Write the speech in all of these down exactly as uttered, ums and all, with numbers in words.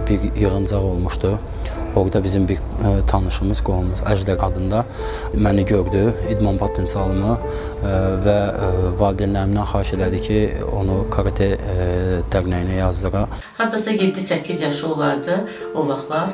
bir yığıncaq olmuşdu. Orada bizim bir tanışımız, qohumumuz Əjdər adında məni gördü, idman potensialımı və valideynlərimdən xahiş elədi ki, onu karate dərnəyinə yazdıra. Hardasa yeddi səkkiz yaşı olardı o vaxtlar.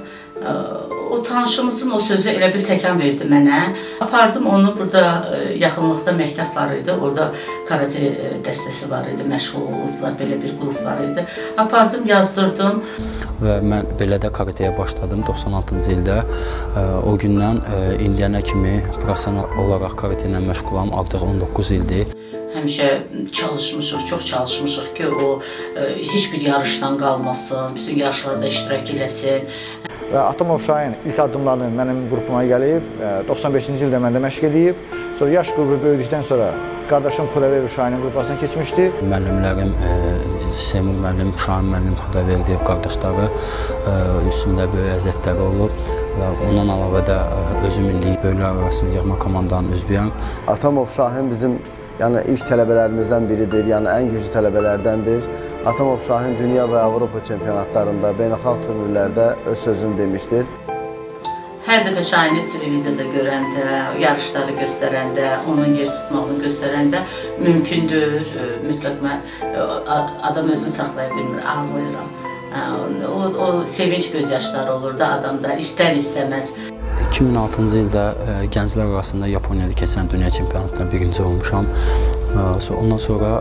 O tanışımızın o sözü elə bir təkan verdi mənə. Apardım onu, burada yaxınlıqda məktəb var idi, orada karate dəstəsi var idi, məşğul olurdular, belə bir qrup var idi. Apardım, yazdırdım. Və mən belə də karateyə başladım doxsan altıncı ildə. O gündən indiyənə kimi professional olaraq karate ilə məşğulam, artıq on doqquz ildir. Həmişə çalışmışıq, çox çalışmışıq ki, o heç bir yarışdan qalmasın, bütün yarışlarda iştirak eləsin. Və Atamov Şahin ilk addımlarını mənim qrupuma gəlib, doxsan beşinci ildə məndə məşq edib. Sonra yaş qrupu böyüdükdən sonra qardaşım Xudavəyev Şahinin qrupasına keçmişdi. Müəllimlərim, Seymur müəllim, Şahin müəllim, Xudavəyev qardaşları üstündə böyük əziyyətləri olub. Və ondan əlavə də özüm indi böyüklər arasında yığma komandanın üzvüyəm. Atamov Şahin bizim yəni, ilk tələbələrimizdən biridir, yəni ən güclü tələbələrdəndir. Atamov Şahin dünya və Avropa çempionatlarında, beynəlxalq turnirlərdə öz sözünü demişdir. Hər dəfə Şahini televiziyada görəndə, yarışları göstərəndə, onun yer tutmağını göstərəndə mümkündür, mütləq mən, adam özünü saxlaya bilmir, ağlayıram. O, o sevinç gözyaşları olurdu adamda, istər-istəməz. iki min altıncı ildə gənclər arasında Yaponiyada keçən dünya çempionatında birinci olmuşam. Ondan sonra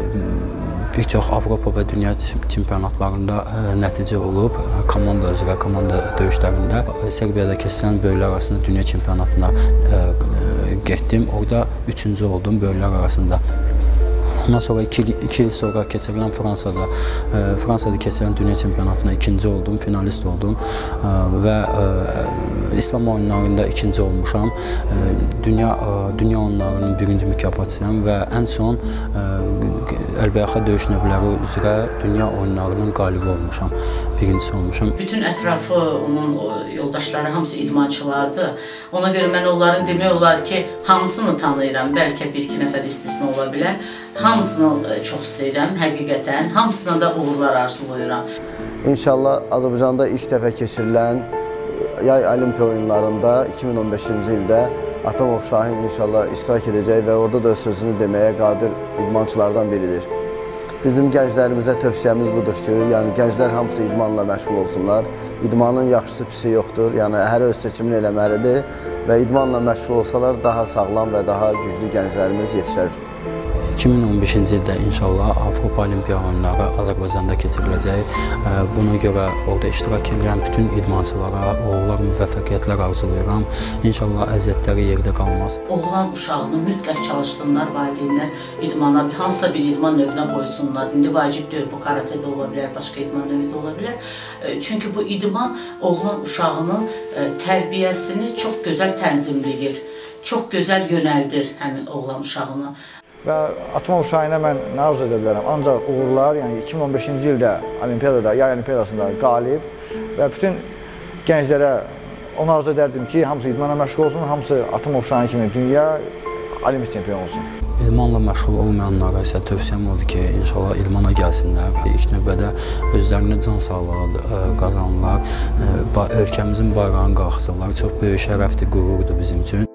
bir çox Avropa və dünya çempionatlarında nəticə olub, komanda üzrə, komanda döyüşlərində. Serbiyada keçən böyüklər arasında dünya çempionatına getdim, orada üçüncü oldum böyüklər arasında. Ondan sonra iki, iki il sonra keçirilən Fransada, e, Fransada keçirilən dünya çempionatına ikinci oldum, finalist oldum e, və e, İslam oyunlarında ikinci olmuşam. E, dünya e, dünya oyunlarının birinci mükafatçıyam və ən son e, əlbəyaxa döyüş növləri üzrə dünya oyunlarının qalibi olmuşam, birincisi olmuşam. Bütün ətrafı, onun yoldaşları hamısı idmançılardı. Ona görə mən onların demək olar ki, hamısını tanıyıram, bəlkə bir-iki nəfər istisna ola bilər. Hamısını çox istəyirəm, həqiqətən. Hamısına da uğurlar arzulayıram. İnşallah Azərbaycanda ilk dəfə keçirilən yay olimpiya oyunlarında iki min on beşinci ildə Atamov Şahin inşallah iştirak edəcək və orada da sözünü deməyə qadir idmançılardan biridir. Bizim gənclərimizə tövsiyəmiz budur ki, yəni gənclər hamısı idmanla məşğul olsunlar. İdmanın yaxşısı pisi yoxdur, yəni hər öz seçimini eləməlidir və idmanla məşğul olsalar daha sağlam və daha güclü gənclərimiz yetişər. iki min on beşinci ildə inşallah Avropa Olimpiya oyunları Azərbaycanda keçiriləcək. Buna görə orada iştirak edən bütün idmançılara uğurlar, müvəffəqiyyətlər arzulayıram. İnşallah əziyyətləri yerdə qalmaz. Oğlan uşağını mütləq çalışsınlar, valideynlər idmana, hansısa bir idman növünə qoysunlar. İndi vacib deyil, bu karate də ola bilər, başqa idman növü də ola bilər. Çünki bu idman oğlan uşağının tərbiyəsini çox gözəl tənzimləyir, çox gözəl yönəldir həmin oğlan uşağını. Və Atamov Şahinə mən nə arzu edə bilərəm? Ancaq uğurlar, yəni iki min on beşinci ildə olimpiyadada, yay olimpiyadasında qalib və bütün gənclərə onu arzu edərdim ki, hamısı idmana məşğul olsun, hamısı Atamov Şahin kimi dünya olimpiya çempionu olsun. İdmanla məşğul olmayanlara isə tövsiyəm odur ki, inşallah idmana gəlsinlər. İlk növbədə özlərinə can sağlığı qazanırlar, ölkəmizin bayrağını qalxızırlar. Çox böyük şərəfdir, qürurdur bizim üçün.